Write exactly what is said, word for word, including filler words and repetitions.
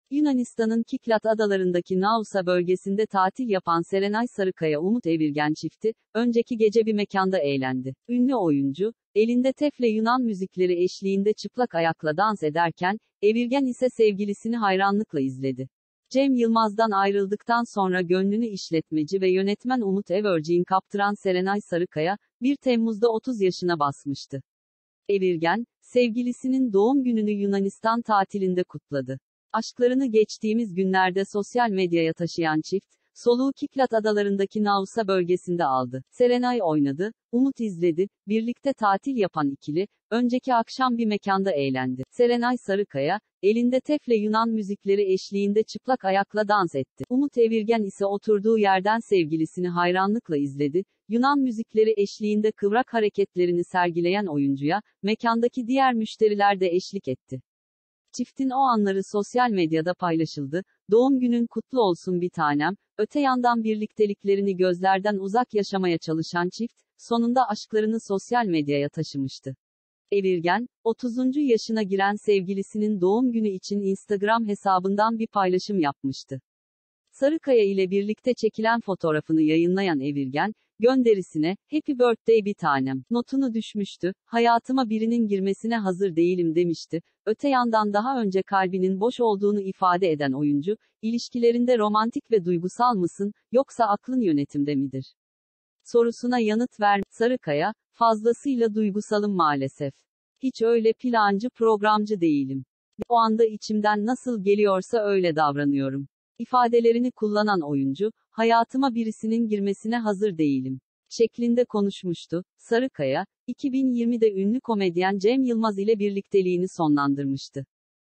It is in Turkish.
Yunanistan'ın Kiklat adalarındaki Naousa bölgesinde tatil yapan Serenay Sarıkaya Umut Evirgen çifti, önceki gece bir mekanda eğlendi. Ünlü oyuncu, elinde tefle Yunan müzikleri eşliğinde çıplak ayakla dans ederken, Evirgen ise sevgilisini hayranlıkla izledi. Cem Yılmaz'dan ayrıldıktan sonra gönlünü işletmeci ve yönetmen Umut Evirgen'e kaptıran Serenay Sarıkaya, bir Temmuz'da otuz yaşına basmıştı. Evirgen, sevgilisinin doğum gününü Yunanistan tatilinde kutladı. Aşklarını geçtiğimiz günlerde sosyal medyaya taşıyan çift, soluğu Kiklat adalarındaki Naousa bölgesinde aldı. Serenay oynadı, Umut izledi, birlikte tatil yapan ikili, önceki akşam bir mekanda eğlendi. Serenay Sarıkaya, elinde tefle Yunan müzikleri eşliğinde çıplak ayakla dans etti. Umut Evirgen ise oturduğu yerden sevgilisini hayranlıkla izledi. Yunan müzikleri eşliğinde kıvrak hareketlerini sergileyen oyuncuya, mekandaki diğer müşteriler de eşlik etti. Çiftin o anları sosyal medyada paylaşıldı. Doğum günün kutlu olsun bir tanem. Öte yandan birlikteliklerini gözlerden uzak yaşamaya çalışan çift, sonunda aşklarını sosyal medyaya taşımıştı. Evirgen, otuzuncu yaşına giren sevgilisinin doğum günü için Instagram hesabından bir paylaşım yapmıştı. Sarıkaya ile birlikte çekilen fotoğrafını yayınlayan Evirgen, gönderisine, "Happy birthday bir tanem" notunu düşmüştü. "Hayatıma birinin girmesine hazır değilim" demişti. Öte yandan daha önce kalbinin boş olduğunu ifade eden oyuncu, ilişkilerinde romantik ve duygusal mısın, yoksa aklın yönetimde midir sorusuna yanıt ver. Sarıkaya, "Fazlasıyla duygusalım maalesef. Hiç öyle plancı programcı değilim. O anda içimden nasıl geliyorsa öyle davranıyorum" ifadelerini kullanan oyuncu, "Hayatıma birisinin girmesine hazır değilim" şeklinde konuşmuştu. Sarıkaya, iki bin yirmide ünlü komedyen Cem Yılmaz ile birlikteliğini sonlandırmıştı.